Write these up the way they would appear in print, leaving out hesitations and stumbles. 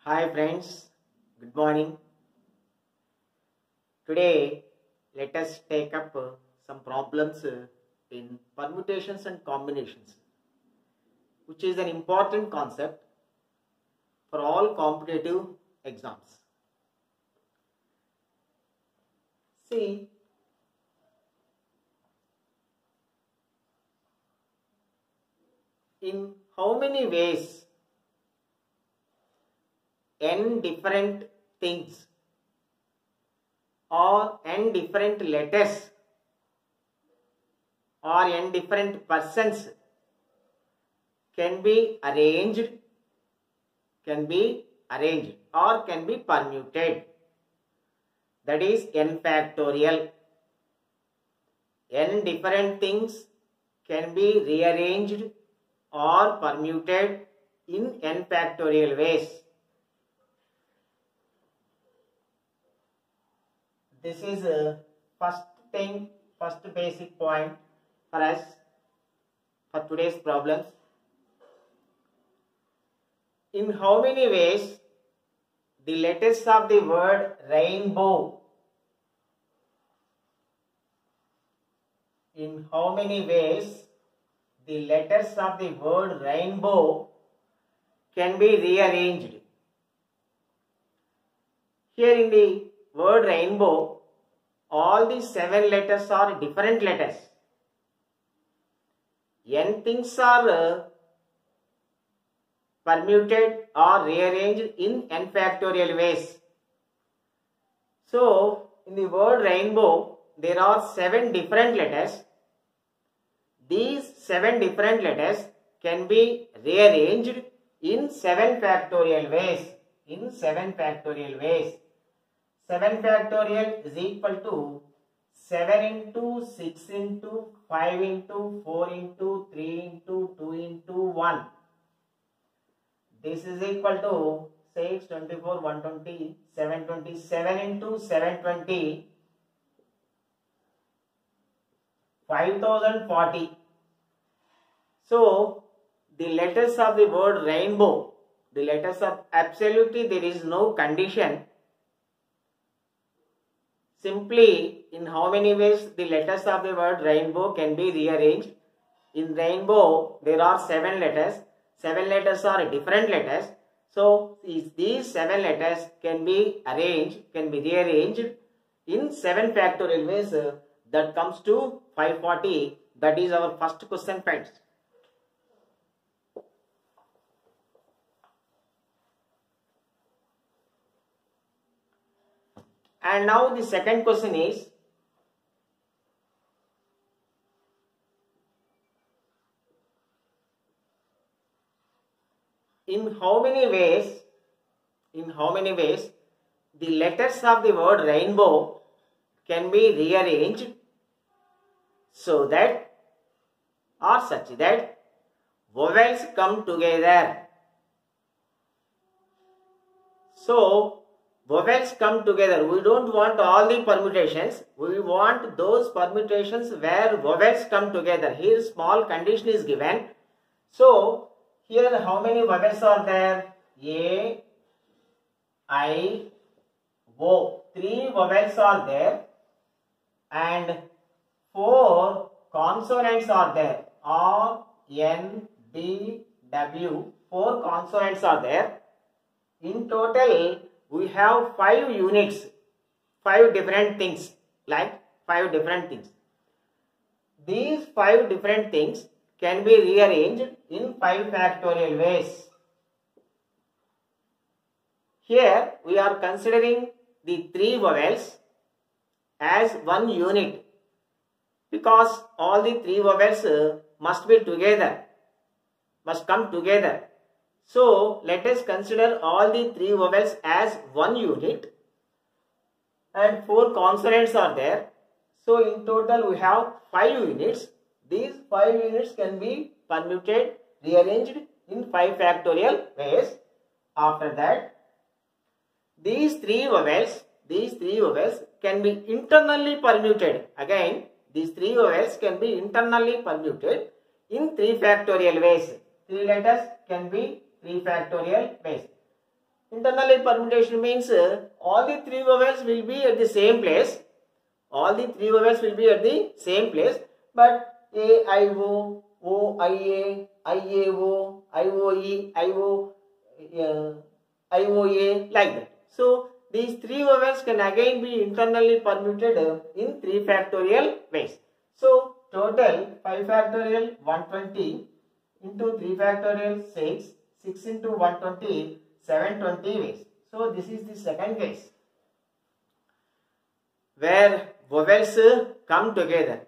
Hi friends, good morning. Today let us take up some problems in permutations and combinations, which is an important concept for all competitive exams. See, in how many ways n different things or n different letters or n different persons can be arranged or can be permuted. That is n factorial. N different things can be rearranged or permuted in n factorial ways. This is first basic point for us for today's problems. In how many ways the letters of the word rainbow, in how many ways the letters of the word rainbow can be rearranged? Here in the word rainbow, all the 7 letters are different letters. N things are permuted or rearranged in n factorial ways. So, in the word rainbow, there are 7 different letters. These 7 different letters can be rearranged in 7 factorial ways. 7 factorial is equal to 7 into 6 into 5 into 4 into 3 into 2 into 1. This is equal to 6, 24, 120, 720, 7 into 720, 5040. So, the letters of the word rainbow, the letters of absolutely there is no condition. Simply, in how many ways the letters of the word rainbow can be rearranged? In rainbow, there are 7 letters. 7 letters are different letters. So, these 7 letters can be rearranged in 7 factorial ways. That comes to 540. That is our first question, friends. And now the second question is, in how many ways the letters of the word rainbow can be rearranged so that or such that vowels come together. So, vowels come together. We don't want all the permutations. We want those permutations where vowels come together. Here small condition is given. So, here how many vowels are there? A, I, O. 3 vowels are there and 4 consonants are there. R, N, D, W. 4 consonants are there. In total, we have 5 units, 5 different things, like 5 different things. These 5 different things can be rearranged in 5 factorial ways. Here we are considering the 3 vowels as one unit because all the 3 vowels must be together, must come together. So, let us consider all the 3 vowels as one unit and 4 consonants are there. So, in total we have 5 units. These 5 units can be permuted, rearranged in 5 factorial ways. After that, these 3 vowels can be internally permuted. Again, these 3 vowels can be internally permuted in 3 factorial ways. 3 letters can be 3 factorial ways. Internally permutation means all the three vowels will be at the same place. All the three vowels will be at the same place, but A, I, O, I, A, O, I, O, E, I, O, I, O, A, like that. So, these three vowels can again be internally permuted in 3 factorial ways. So, total 5 factorial 120 into 3 factorial 6, 6 into 120, 720 ways. So, this is the second case where vowels come together.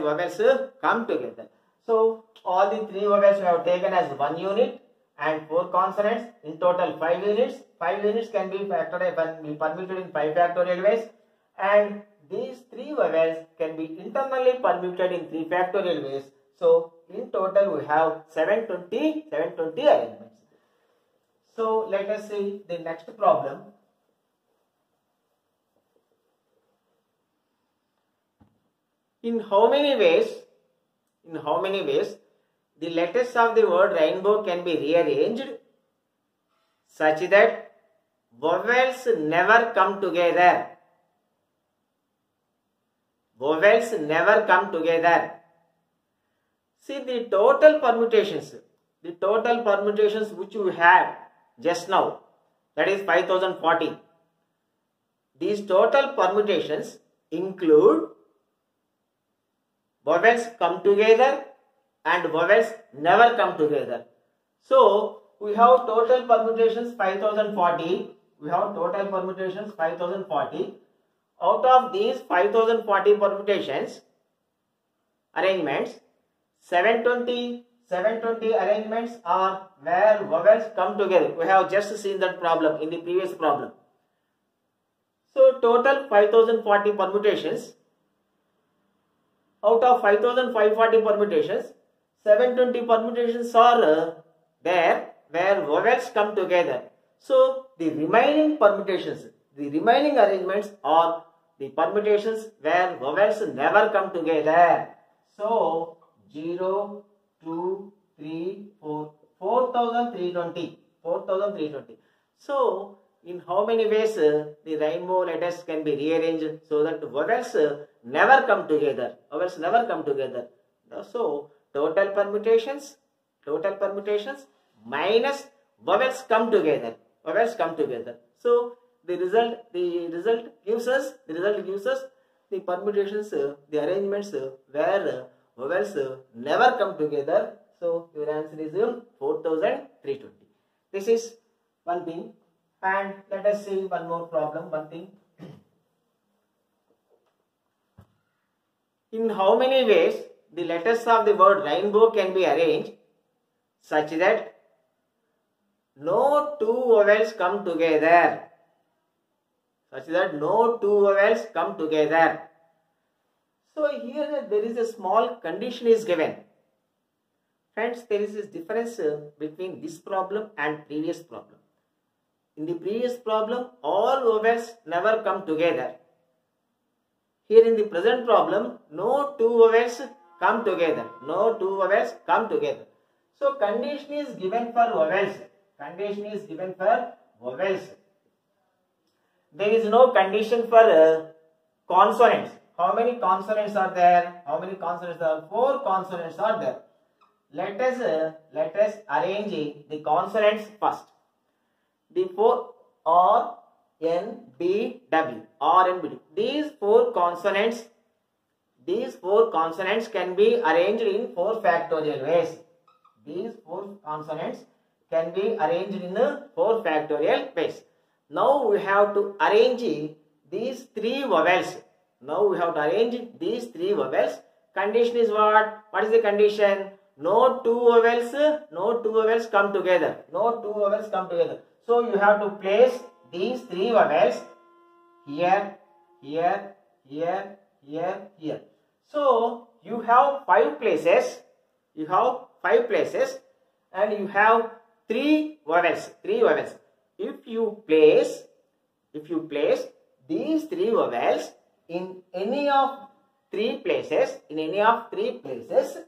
So, all the three vowels we have taken as 1 unit and 4 consonants, in total 5 units. 5 units can be permuted in 5 factorial ways, and these 3 vowels can be internally permuted in 3 factorial ways. So, in total we have 720 arrangements. So, let us see the next problem. In how many ways the letters of the word rainbow can be rearranged such that vowels never come together? See the total permutations which we have just now, that is 5040. These total permutations include vowels come together and vowels never come together. So, we have total permutations 5040. Out of these 5040 permutations, arrangements, 720 arrangements are where vowels come together. We have just seen that problem in the previous problem. So, total 5040 permutations. Out of 5540 permutations, 720 permutations are there where vowels come together. So, the remaining arrangements are the permutations where vowels never come together. So, 0, 2, 3, 4, 4320. So, in how many ways the rainbow letters can be rearranged so that vowels never come together? So, total permutations minus vowels come together. So, the result gives us the permutations, the arrangements where vowels never come together. So, your answer is 4320. This is one thing. And let us see one more problem, In how many ways the letters of the word rainbow can be arranged such that no two vowels come together? So, here there is a small condition is given. Friends, there is a difference between this problem and previous problem. In the previous problem, all vowels never come together. Here in the present problem, no two vowels come together. So, condition is given for vowels. There is no condition for consonants. How many consonants are there? 4 consonants are there. Let us arrange the consonants first. The 4 R, N, B, W. These 4 consonants can be arranged in 4 factorial ways. Now we have to arrange these 3 vowels. Condition is what? What is the condition? No two vowels come together. So, you have to place these 3 vowels here. So, you have 5 places. And you have 3 vowels. If you place these 3 vowels in any of 3 places,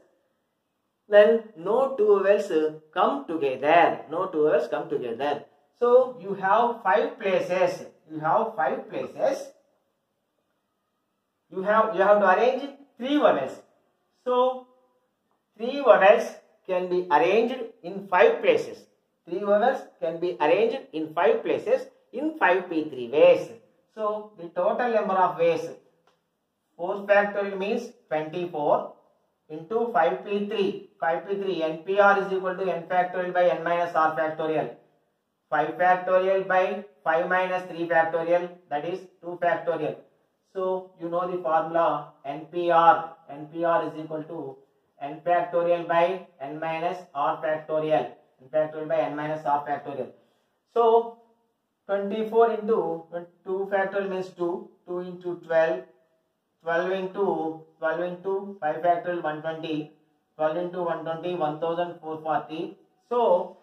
then no two vowels come together. So you have 5 places. You have 5 places. You have to arrange 3 vowels. So 3 vowels can be arranged in 5 places. 3 vowels can be arranged in 5 places in 5p3 ways. So the total number of ways, 4 factorial means 24 into 5p3. 5p3 NPR is equal to n factorial by n minus r factorial. 5 factorial by 5 minus 3 factorial, that is 2 factorial. So you know the formula NPR. NPR is equal to n factorial by n minus r factorial. N factorial by n minus r factorial. So 24 into 2 factorial means 2. 2 into 12. 12 into 5 factorial 120. 12 into 120 1440. So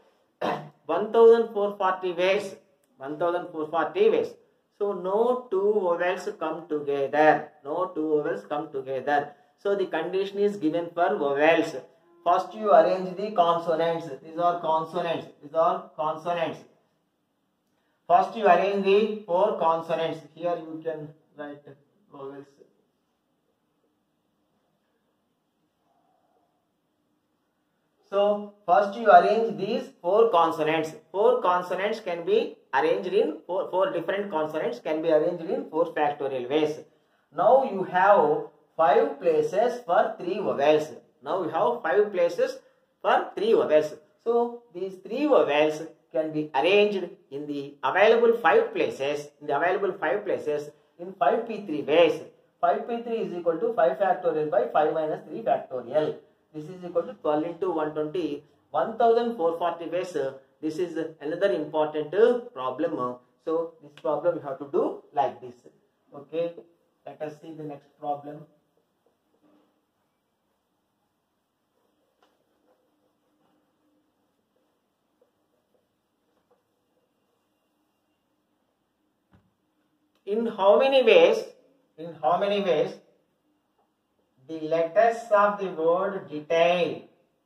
1440 ways. 1440 ways. So no 2 vowels come together. No 2 vowels come together. So the condition is given for vowels. First you arrange the consonants. These are consonants. These are consonants. First you arrange the 4 consonants. Here you can write vowels. So first you arrange these 4 consonants. 4 consonants can be arranged in 4 different consonants can be arranged in 4 factorial ways. Now you have 5 places for 3 vowels. Now you have 5 places for 3 vowels. So these 3 vowels can be arranged in the available 5 places. In 5p3 ways. 5p3 is equal to 5 factorial by 5 minus 3 factorial. This is equal to 12 into 120, 1440 ways. This is another important problem. So this problem you have to do like this. Okay, let us see the next problem. In how many ways the letters of the word detail?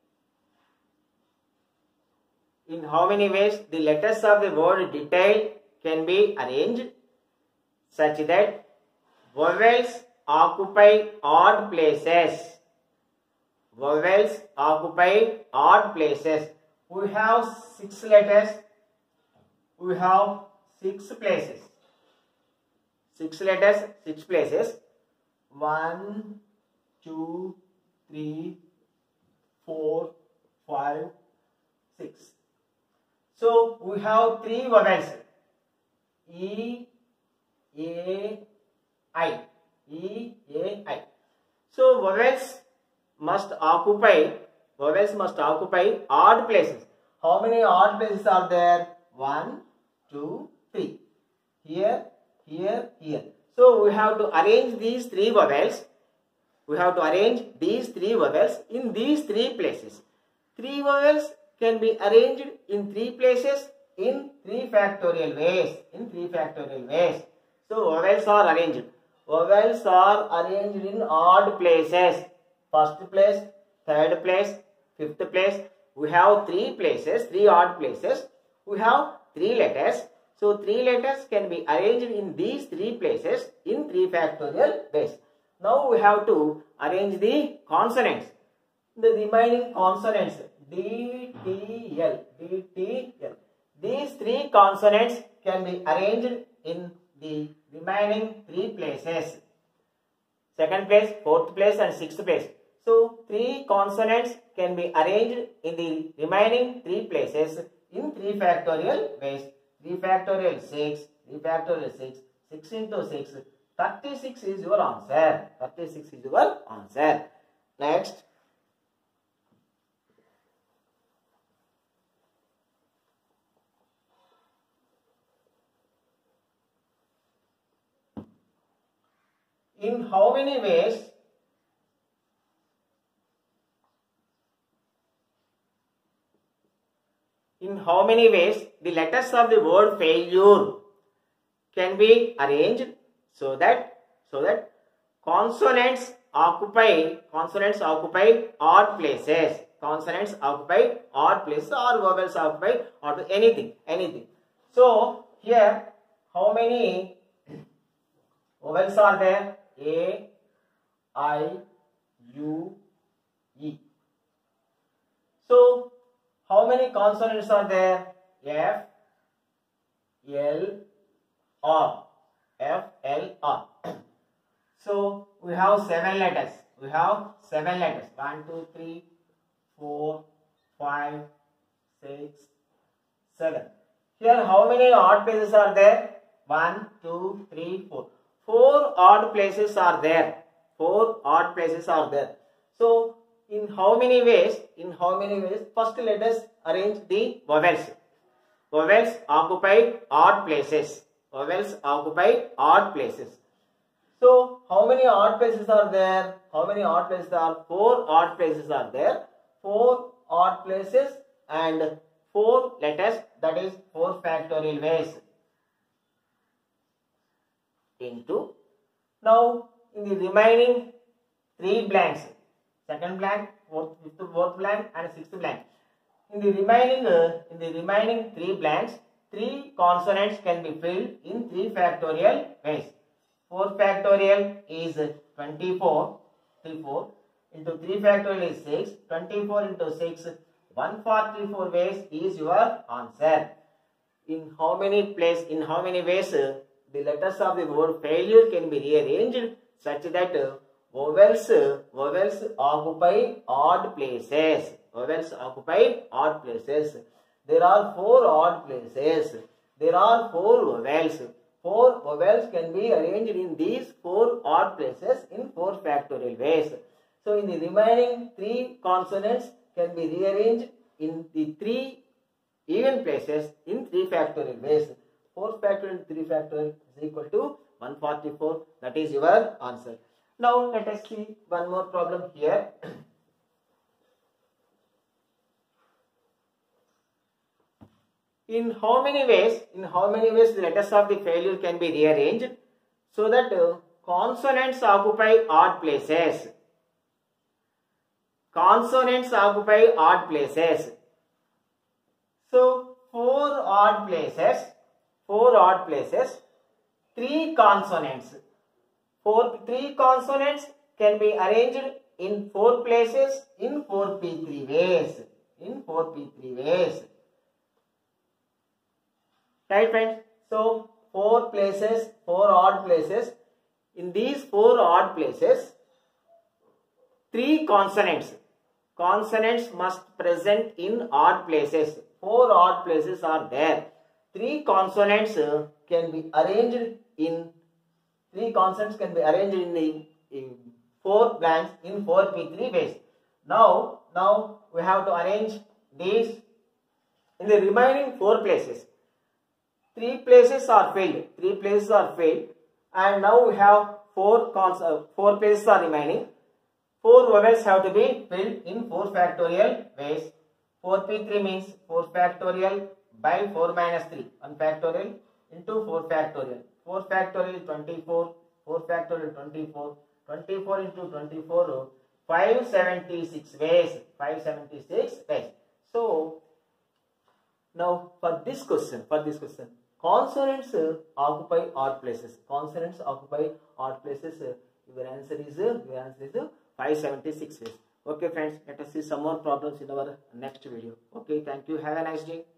In how many ways the letters of the word detail can be arranged such that vowels occupy odd places? Vowels occupy odd places. We have 6 letters. We have 6 places. 6 letters, 6 places. 1, 2, 3, 4, 5, 6. So we have 3 vowels. E, A, I. E, A, I. So vowels must occupy odd places. How many odd places are there? 1, 2, 3. Here, here, here. So we have to arrange these 3 vowels. We have to arrange these 3 vowels in these 3 places. 3 vowels can be arranged in 3 places in 3 factorial ways. So vowels are arranged. Vowels are arranged in odd places. First place, third place, fifth place. We have 3 places, 3 odd places. We have 3 letters. So 3 letters can be arranged in these 3 places in 3 factorial ways. Now we have to arrange the consonants. The remaining consonants D, T, L. These 3 consonants can be arranged in the remaining 3 places. 2nd place, 4th place and 6th place. So 3 consonants can be arranged in the remaining 3 places in 3 factorial ways. 3 factorial 6, 3 factorial 6, 6 into 6, 36 is your answer. 36 is your answer. Next. In how many ways the letters of the word failure can be arranged so that consonants occupy odd places. Consonants occupy odd places or vowels occupy odd, anything. So here how many vowels are there? A, I, U, E. So how many consonants are there? F, L, R. F, L, R. So we have 7 letters. We have 7 letters. 1, 2, 3, 4, 5, 6, 7. Here how many odd places are there? 1, 2, 3, 4. 4 odd places are there. 4 odd places are there. So in how many ways? First let us arrange the vowels. Vowels occupy odd places. Vowels occupy odd places. So how many odd places are there? 4 odd places are there. 4 odd places and 4 letters, that is 4 factorial ways. Into, now in the remaining 3 blanks, second blank, fourth blank and sixth blank. In the remaining 3 blanks, 3 consonants can be filled in 3 factorial ways. 4 factorial is 24, 4 into 3 factorial is 6, 24 into 6, 144 ways is your answer. In how many ways the letters of the word failure can be rearranged such that vowels occupy odd places. Vowels occupy odd places. There are 4 odd places. There are 4 vowels. 4 vowels can be arranged in these 4 odd places in 4 factorial ways. So in the remaining 3 consonants can be rearranged in the 3 even places in 3 factorial ways. 4 factorial and 3 factorial is equal to 144. That is your answer. Now let us see one more problem here. In how many ways the letters of the failure can be rearranged so that consonants occupy odd places. Consonants occupy odd places. So 4 odd places, 3 consonants. 3 consonants can be arranged in 4 places in 4p3 ways. Right friends? So 4 odd places. In these 4 odd places, 3 consonants. Consonants must present in odd places. 4 odd places are there. 3 consonants can be arranged in 4 blanks in 4p3 ways. Now we have to arrange these in the remaining 4 places. 3 places are filled. And now we have 4 places are remaining. 4 vowels have to be filled in 4 factorial ways. 4p3 means 4 factorial by 4 minus 3. 1 factorial into 4 factorial. 4 factorial is 24. 4 factorial 24. 24 into 24, 576 ways. So now for this question, consonants occupy odd places. Your answer is 576 ways. Okay friends, let us see some more problems in our next video. Okay, thank you. Have a nice day.